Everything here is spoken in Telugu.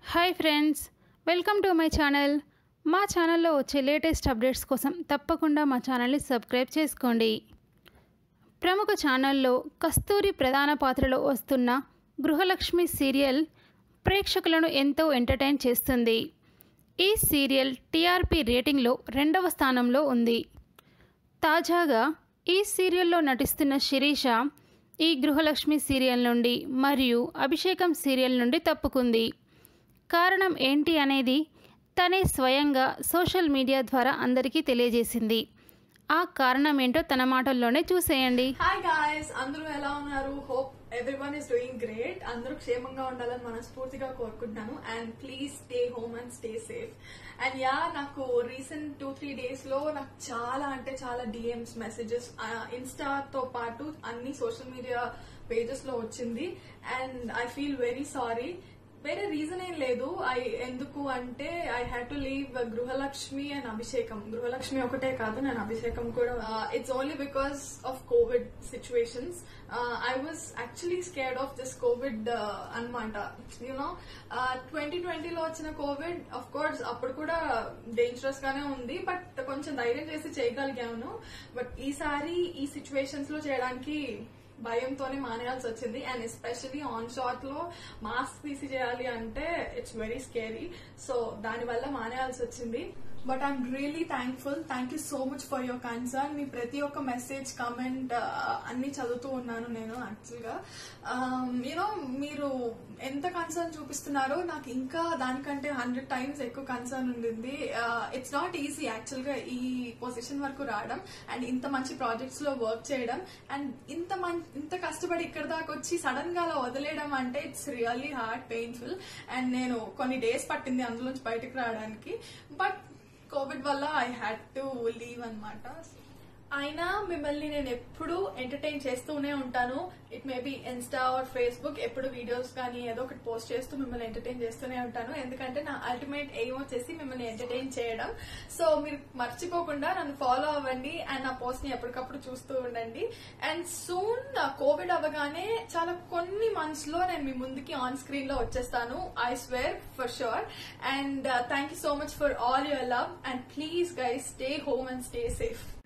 Hi friends, welcome to my channel. మా ఛానల్లో వచ్చే లేటెస్ట్ అప్డేట్స్ కోసం తప్పకుండా మా ఛానల్ని సబ్స్క్రైబ్ చేసుకోండి. ప్రముఖ ఛానల్లో కస్తూరి ప్రధాన పాత్రలో వస్తున్న గృహలక్ష్మి సీరియల్ ప్రేక్షకులను ఎంతో ఎంటర్టైన్ చేస్తుంది. ఈ సీరియల్ టీఆర్పీ రేటింగ్లో 2వ స్థానంలో ఉంది. తాజాగా ఈ సీరియల్లో నటిస్తున్న శిరీష ఈ గృహలక్ష్మి సీరియల్ నుండి మరియు అభిషేకం సీరియల్ నుండి తప్పుకుంది. కారణం ఏంటి అనేది తనే స్వయంగా సోషల్ మీడియా ద్వారా అందరికీ తెలియజేసింది. ఆ కారణం ఏంటో తన మాటల్లోనే చూసేయండి. హాయ్ గాయ్స్, అందరూ ఎలా ఉన్నారు? Hope everyone is doing great. అందరూ క్షేమంగా ఉండాలని మనస్ఫూర్తిగా కోరుకుంటున్నాను. And please stay home and stay safe. And నాకు రీసెంట్ 2-3 days లో నాకు చాలా డిఎంస్, మెసేజెస్ ఇన్స్టాతో పాటు అన్ని సోషల్ మీడియా పేజెస్ లో వచ్చింది. And I feel very sorry. వేరే రీజన్ ఏం లేదు. ఎందుకు అంటే I had to leave Grihalakshmi and Abhishekam. Grihalakshmi ఒకటే కాదు, నేను అభిషేకం కూడా. It's only because of COVID situations. I was actually scared of this COVID అనమాట. యూనో 2020లో వచ్చిన కోవిడ్ ఆఫ్ కోర్స్ అప్పుడు కూడా డేంజరస్ గానే ఉంది, బట్ కొంచెం ధైర్యం చేసి చేయగలిగాను. బట్ ఈసారి ఈ సిచ్యువేషన్స్ లో చేయడానికి భయంతోనే మానేయాల్సి వచ్చింది. అండ్ ఎస్పెషలీ ఆన్ షాట్ లో మాస్క్ తీసి చేయాలి అంటే ఇట్స్ వెరీ స్కేరీ. సో దానివల్ల మానేయాల్సి వచ్చింది. But I'm really thankful. Thank you so much for your concern. మీ ప్రతి ఒక్క మెసేజ్, కమెంట్ అన్ని చదువుతూ ఉన్నాను నేను. యాక్చువల్గా యూనో మీరు ఎంత కన్సర్న్ చూపిస్తున్నారో నాకు ఇంకా దానికంటే 100 times ఎక్కువ కన్సర్న్ ఉండింది. ఇట్స్ నాట్ ఈజీ యాక్చువల్గా ఈ పొజిషన్ వరకు రావడం అండ్ ఇంత మంచి ప్రాజెక్ట్స్ లో వర్క్ చేయడం అండ్ ఇంత కష్టపడి ఇక్కడ దాకా వచ్చి సడన్ గా అలా వదిలేయడం అంటే it's really hard, painful. And నేను కొన్ని డేస్ పట్టింది అందులోంచి బయటకు రావడానికి. బట్ కోవిడ్ వల్ల ఐ హ్యాడ్ టు లీవ్ అనమాట. అయినా మిమ్మల్ని నేను ఎప్పుడు ఎంటర్టైన్ చేస్తూనే ఉంటాను. It may be Insta or Facebook. ఎప్పుడు వీడియోస్ కానీ ఏదో ఒకటి పోస్ట్ చేస్తూ మిమ్మల్ని ఎంటర్టైన్ చేస్తూనే ఉంటాను. ఎందుకంటే నా అల్టిమేట్ ఎయిమ్ వచ్చేసి మిమ్మల్ని ఎంటర్టైన్ చేయడం. సో మీరు మర్చిపోకుండా నన్ను ఫాలో అవ్వండి అండ్ నా పోస్ట్ ని ఎప్పటికప్పుడు చూస్తూ ఉండండి. అండ్ సూన్ కోవిడ్ అవ్వగానే కొన్ని మంత్స్ లో నేను మీ ముందుకి ఆన్ స్క్రీన్ లో వచ్చేస్తాను. I swear for sure. And thank you so much for all your love. And please guys, stay home and stay safe.